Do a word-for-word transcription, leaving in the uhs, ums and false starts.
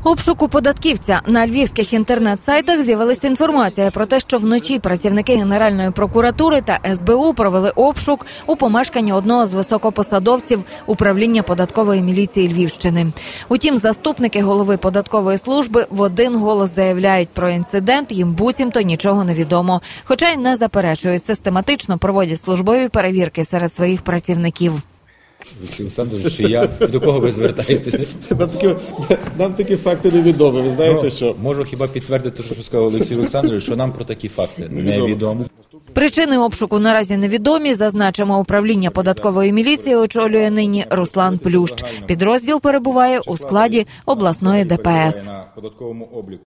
Обшук у податківця. На львівських інтернет-сайтах з'явилася інформація про те, що вночі працівники Генеральної прокуратури та ес бе у провели обшук у помешканні одного з високопосадовців управління податкової міліції Львівщини. Утім, заступники голови податкової служби в один голос заявляють про інцидент, їм буцімто нічого не відомо. Хоча й не заперечують, систематично проводять службові перевірки серед своїх працівників. Олексій Олександрович, чи я? До кого ви звертаєтеся? Нам такі, нам такі факти невідомі, ви знаєте, ну, що? Можу хіба підтвердити, що сказав Олексій Олександрович, що нам про такі факти невідомо. Причини обшуку наразі невідомі. Зазначимо, управління податкової міліції очолює нині Руслан Плющ. Підрозділ перебуває у складі обласної де пе ес.